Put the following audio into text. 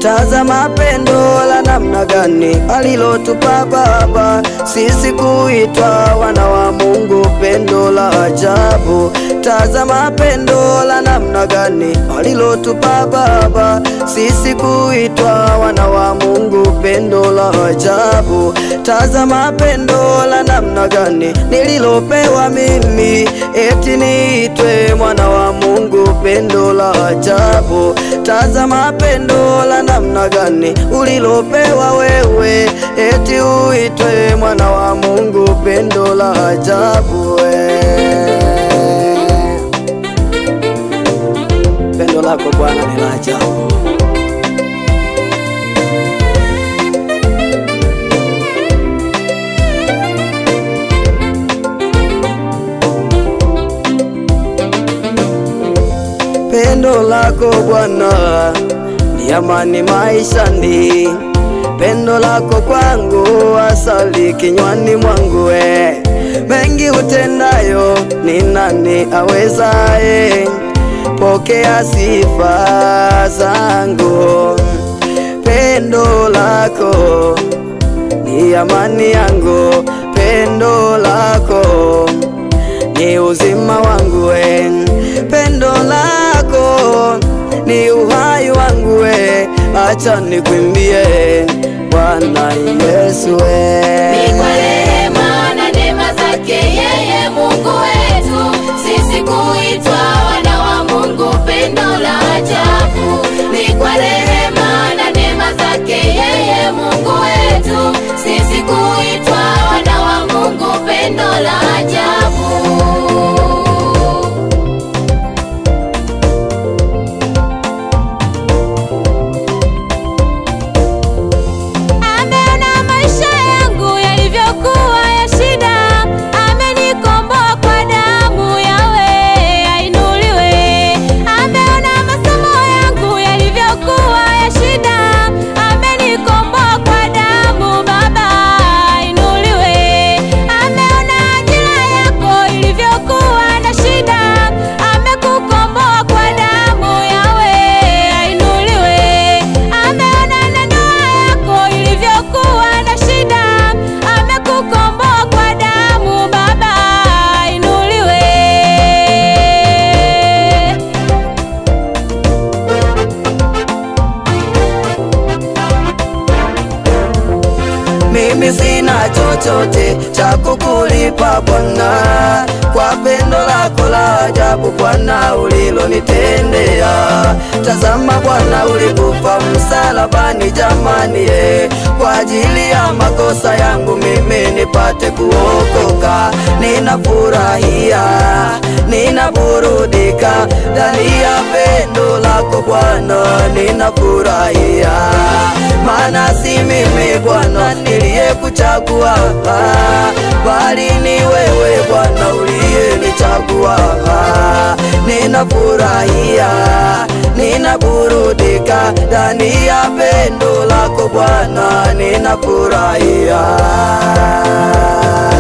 Tazama pendo la namna gani alilotupa Baba, sisi kuitwa wana wa Mungu, pendo la ajabu. Tazama pendo la namna gani alilotupa Baba, sisi kuitwa wana wa Mungu, pendo la ajabu. Tazama pendo la namna gani nililopewa mimi, eti niitwe mwana wa Mungu, pendo la ajabu. Tazama pendo la namna gani ulilopewa wewe, eti uitwe mwana wa Mungu, pendo la ajabu. Pendo lako Bwana ni la ajabu. Pendo lako Bwana ni amani maishani, pendo lako kwangu asali kinywani mwangu. Mengi utendayo ni nani awezaye, pokea sifa zangu. Pendo lako ni amani yangu, pendo lako ni uzima wangu. Pendo lako ni uhai wangu. Acha nikwimbie Bwana Yesu. Ni kwa rehema na neema zake yeye Mungu wetu, sisi kuitwa wana wa Mungu, pendo la ajabu. Ni kwa rehema na neema zake yeye Mungu wetu, sisi kuitwa wana wa Mungu, pendo la ajabu. Mimi sina chochote cha kukulipa Bwana, kwa pendo lako la ajabu Bwana ulilonitendea. Tazama Bwana, ulikufa msalabani jamani, kwa ajili ya makosa yangu mimi nipate kuokoka. Ninafurahia, ninaburudika ndani ya pendo lako Bwana, ninafurahia. Maana si mimi Bwana niliyekuchagua, bali ni wewe Bwana uliyenichagua. Ninafurahia, ninaburudika ndani ya pendo lako Bwana, ninafurahia.